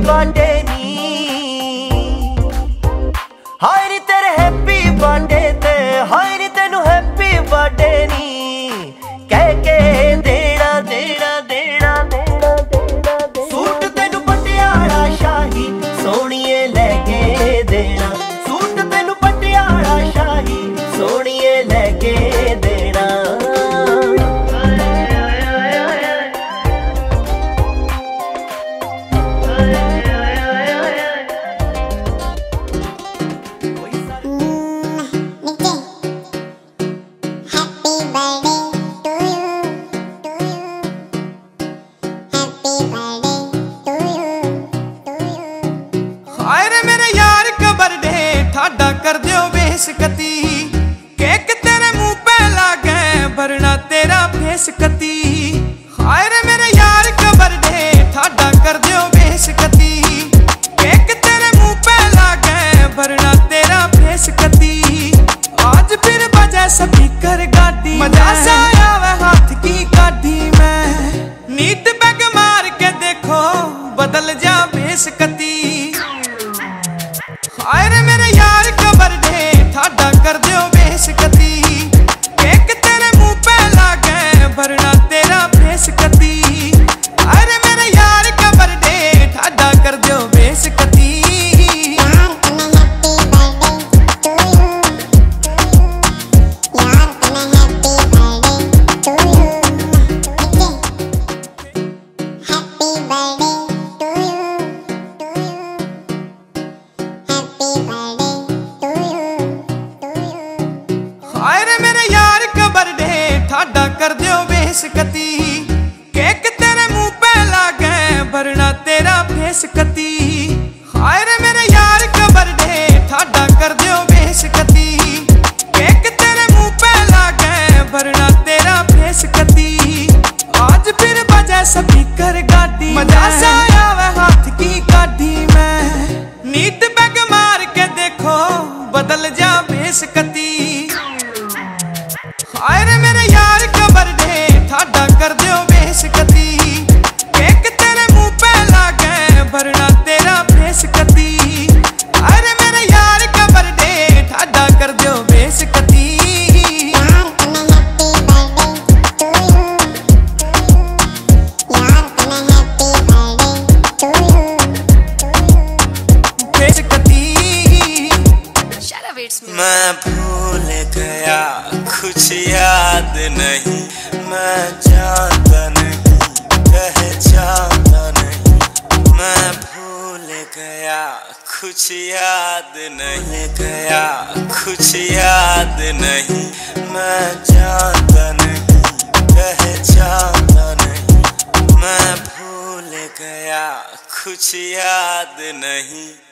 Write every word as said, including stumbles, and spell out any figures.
Birthday नी, हाय नी तेरे happy birthday ते, हाय नी तेनू हैप्पी बर्थडे नी कह के देना देना देना देना देना सूट तेनू पटियाला शाही सोहणीए लैके देना, सूट तेनू पटियाला शाही सोहणीए लैके देना। ठाडा कर दियो बेसकती, केक तेरे मुंह पे लागे भरना तेरा फेस कती। हाय रे मेरे यार का बर्थडे ठाडा कर दियो बेसकती, केक तेरे मुंह पे लागे भरना तेरा फेस कती। आज फिर बजा स्पीकर गाड़ी, मजा सा आवे हाथ की गाड़ी में, नीट बैग मार के देखो बदल जा बेसकती। हाय रे मेरे यार का बर्थडे ठाडा कर दियो बेसकती, केक तेरे मुंह पे लागे भरना तेरा फेस कती। हाय रे मेरे यार का बर्थडे ठाडा कर दियो बेसकती। हाय रे मेरे यार का बर्थडे ठाडा कर दियो बेसकती, केक तेरे मुंह पे लागे भरना तेरा फेस कती। हाय रे मेरे यार का बर्थडे ठाडा कर दियो बेसकती, केक तेरे मुंह पे लागे भरना तेरा फेस कती। आज फिर बजा स्पीकर गाड़ी, मजा सा आवे हाथ की गाड़ी में, नीट बैग मार के देखो बदल जा बेसकती। हाय रे मेरे यार का बर्थडे ठाडा कर दियो बेसकती, केक तेरे मुंह पे लागे भरना तेरा फेस कती। हाय रे मेरे यार का बर्थडे ठाडा कर दियो बेसकती। मैं भूल गया कुछ याद नहीं, मैं जानता नहीं पहचानता नहीं। मैं भूल गया कुछ याद नहीं गया कुछ याद नहीं, मैं जानता नहीं पहचानता नहीं। मैं भूल गया कुछ याद नहीं।